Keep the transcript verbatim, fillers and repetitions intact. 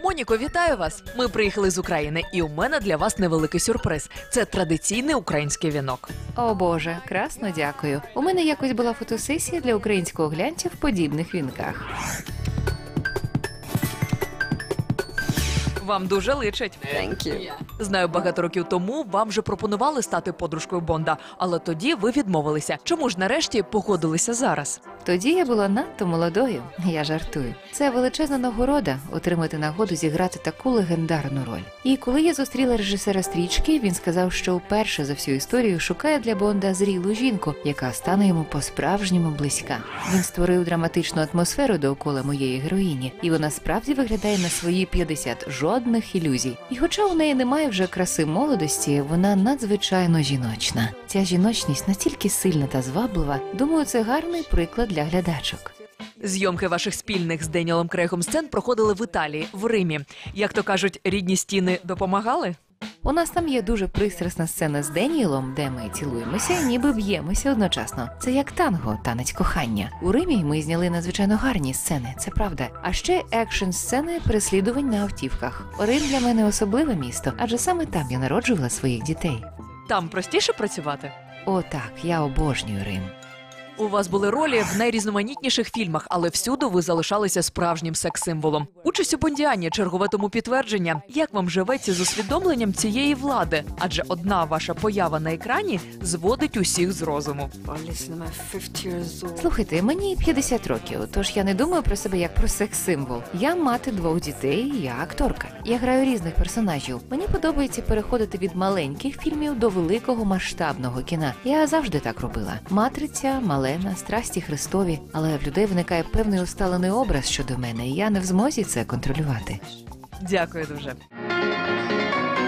Моніко, вітаю вас! Ми приїхали з України, і у мене для вас невеликий сюрприз. Це традиційний український вінок. О Боже, красно дякую. У мене якось була фотосесія для українського глянця в подібних вінках. Вам дуже личить. Thank you. Знаю, багато років тому вам вже пропонували стати подружкою Бонда, але тоді ви відмовилися. Чому ж нарешті погодилися зараз? Тоді я була надто молодою, я жартую. Це величезна нагорода – отримати нагоду зіграти таку легендарну роль. І коли я зустріла режисера стрічки, він сказав, що вперше за всю історію шукає для Бонда зрілу жінку, яка стане йому по-справжньому близька. Він створив драматичну атмосферу довкола моєї героїні, і вона справді виглядає на свої п'ятдесят, жодних ілюзій. І хоча у неї немає вже краси молодості, вона надзвичайно жіночна. Ця жіночність настільки сильна та зваблива, думаю, це гарний приклад для глядачок. Зйомки ваших спільних з Деніелом Крейгом сцен проходили в Італії, в Римі. Як то кажуть, рідні стіни допомагали? У нас там є дуже пристрасна сцена з Деніелом, де ми цілуємося і ніби б'ємося одночасно. Це як танго, танець кохання. У Римі ми зняли надзвичайно гарні сцени, це правда. А ще екшн-сцени переслідувань на автівках. Рим для мене особливе місто, адже саме там я народжувала своїх дітей. Там простіше працювати? О так, я обожнюю Рим. У вас були ролі в найрізноманітніших фільмах, але всюди ви залишалися справжнім секс-символом. Участь у Бондіані – чергове тому підтвердження. Як вам живеться з усвідомленням цієї влади? Адже одна ваша поява на екрані зводить усіх з розуму. Слухайте, мені п'ятдесят років, тож я не думаю про себе як про секс-символ. Я мати двох дітей, я акторка. Я граю різних персонажів. Мені подобається переходити від маленьких фільмів до великого масштабного кіна. Я завжди так робила. «Матриця», «Малена», «Страсті Христові». Але в людей виникає певний усталений образ щодо мене, і я не в змозі це контролювати. Дякую дуже.